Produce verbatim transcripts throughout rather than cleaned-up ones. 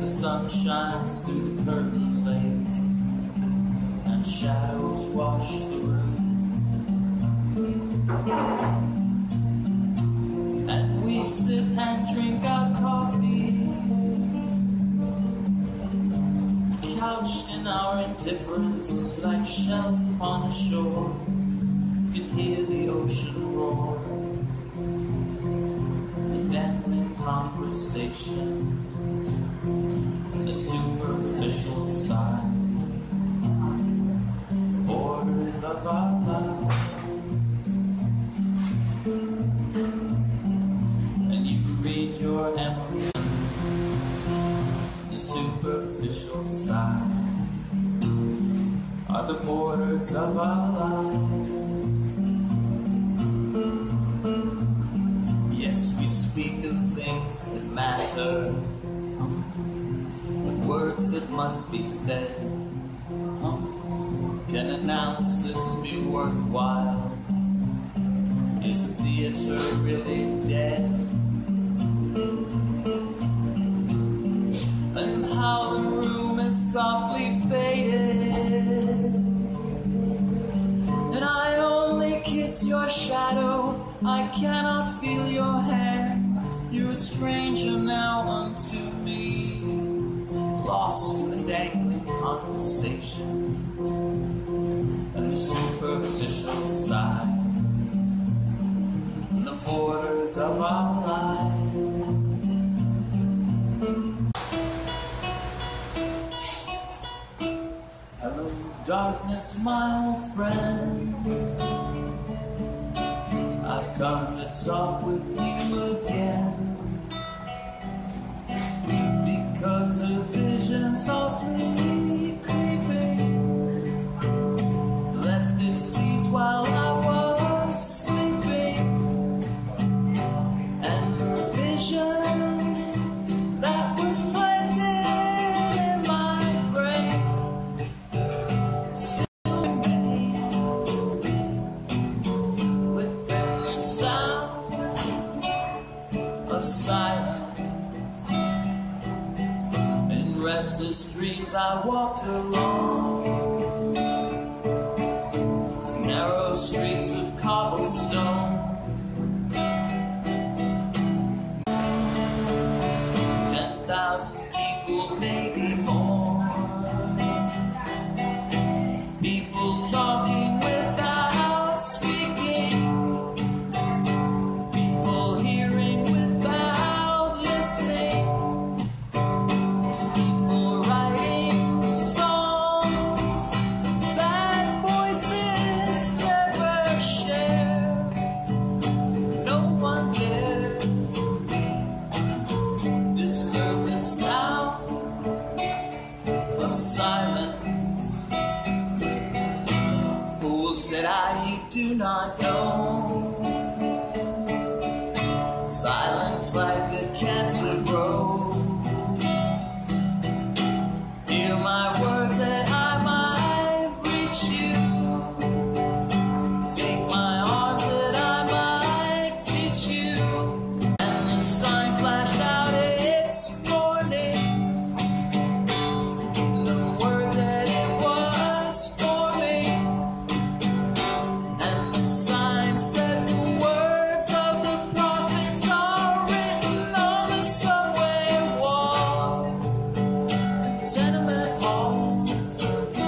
the sun shines through the curtain lace, and shadows wash the room. And we sit and drink our coffee, couched in our indifference, like shells upon a shore. You can hear the ocean roar, the dangling conversation, the superficial side, borders of our lives. And you read your empty, the superficial side are the borders of our lives. Yes, we speak of things that matter, with words that must be said. Can analysis be worthwhile? Is the theater really dead? And how the room is softly faded, and I only kiss your shadow, I cannot feel your hand. You're a stranger now unto me, lost in the dangling conversation and the superficial sides and the borders of our lives. Hello, darkness, my old friend. I've come to talk with you again, because a vision softly creeping left its seeds while I was sleeping, and the vision that was planted in my brain still remains within the sound of silence. In restless dreams I walked along narrow streets of cobblestone. Ten thousand people, maybe more. People talking without speaking. People hearing without listening. People writing songs that voices never share. No one dares disturb the sound of silence. Fools that I do not know. Silence like a cancer grows. Hear my words that I might reach you. Take my arms that I might teach you. And the sign flashed out its warning, the words that it was forming. And the sign said the words of the prophets are written on the subway walls, tenement halls,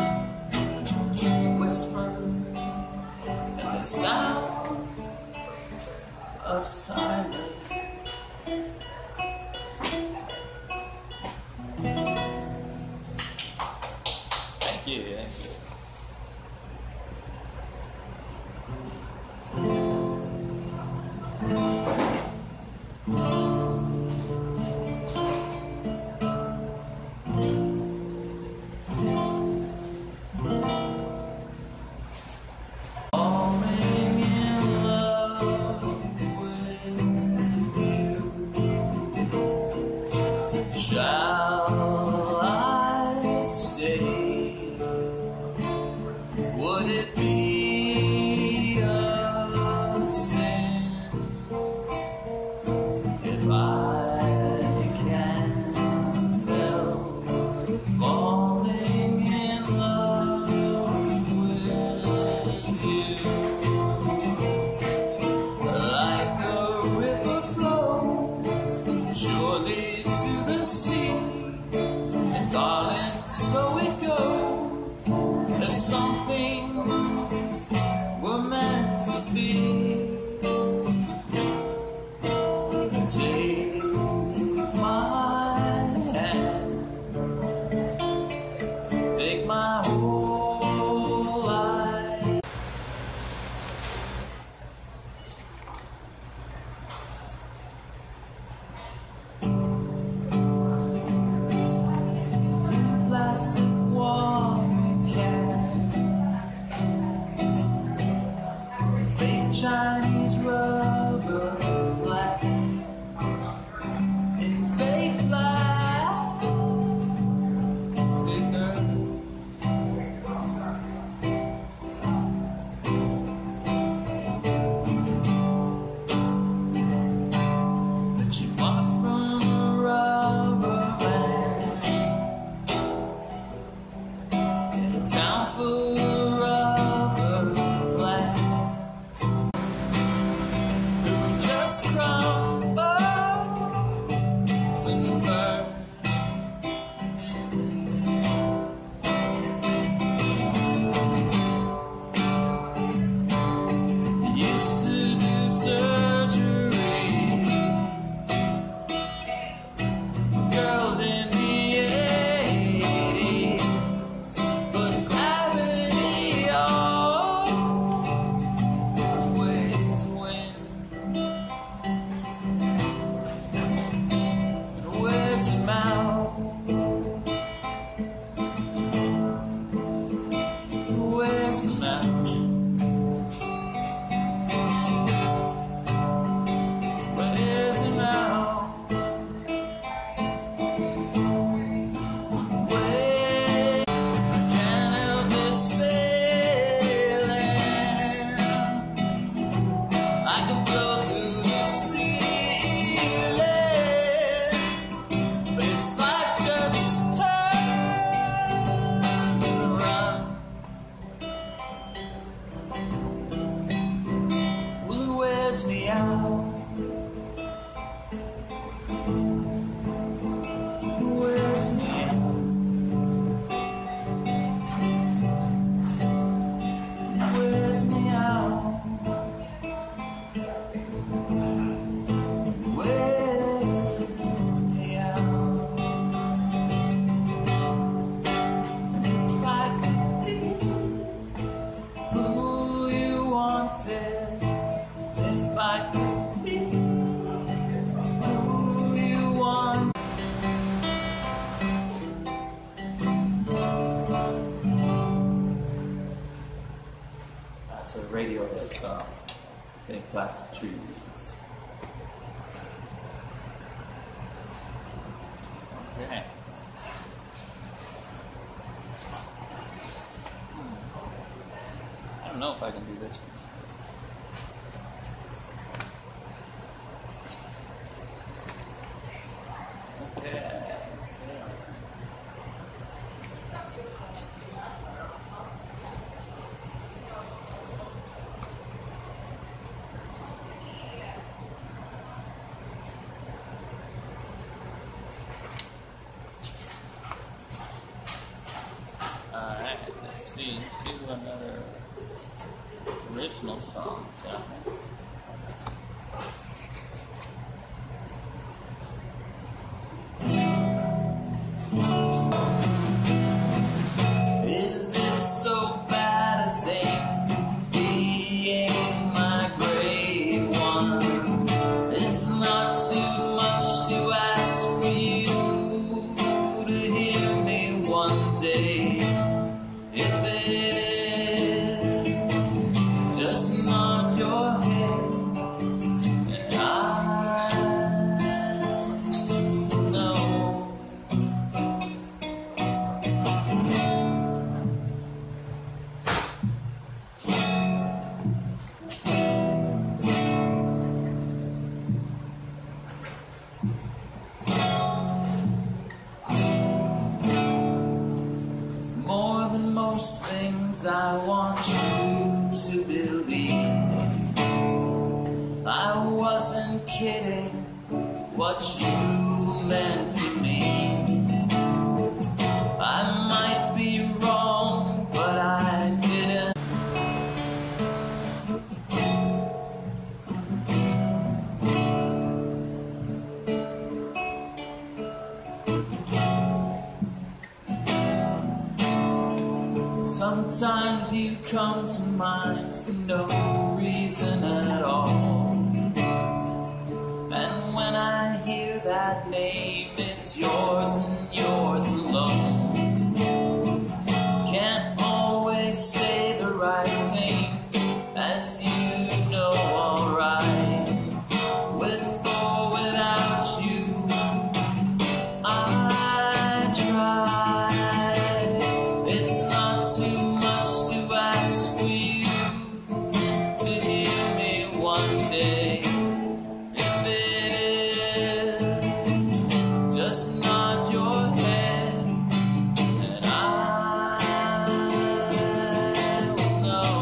whisper, and the sound of silence. Thank you, thank you. Falling in love with you. Shall I stay? Radiohead song, Fake Plastic Trees. Okay. I don't know if I can do this one. Let's do another original song, shall we? Is it so bad a thing being my grade one? It's not too much to ask for you to hear me one day. I want you to believe I wasn't kidding what you meant to me. I might be wrong, but I didn't. Sometimes you come to mind for no reason at all. And when I hear that name, it's yours and yours alone. Can't always say the right thing, as you know, alright. With or without you, I try. It's not too much to ask for you to hear me one day. If it is, just nod your head and I will know.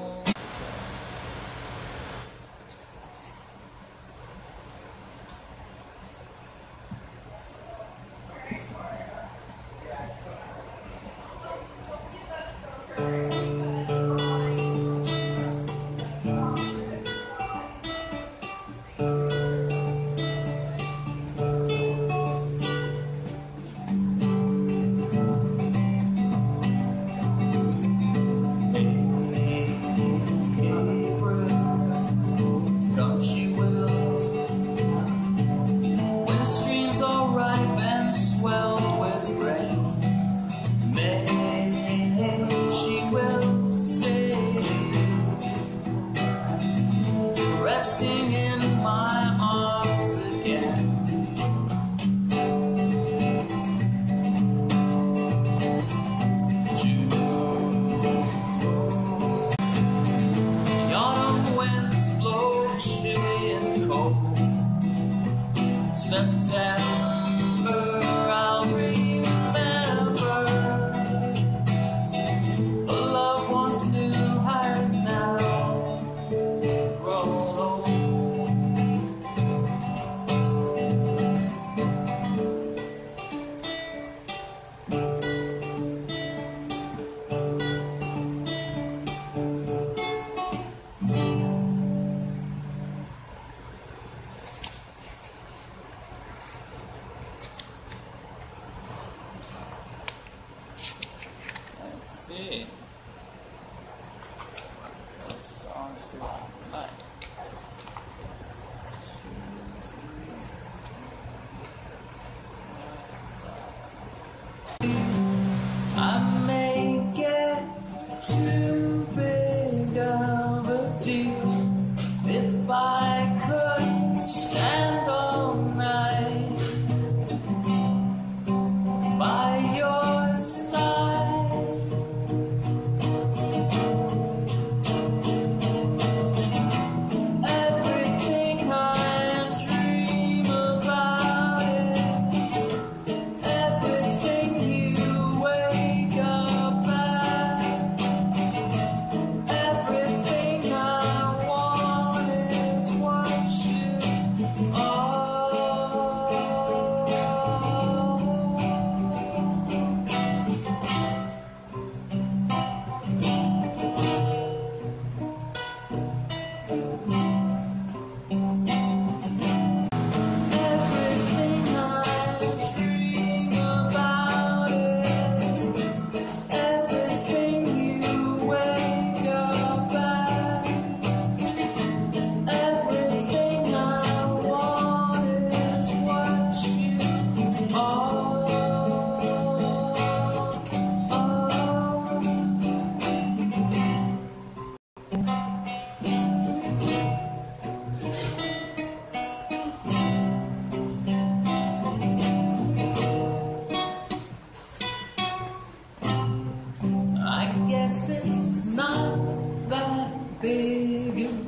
Come she will, when streams are ripe and swelled with rain. May she will stay, resting in my arms again. June, the autumn winds blow chilly and cold. September, I'll remember. A love once new has now grown old. Let's see. What songs do I like? I may get too big of big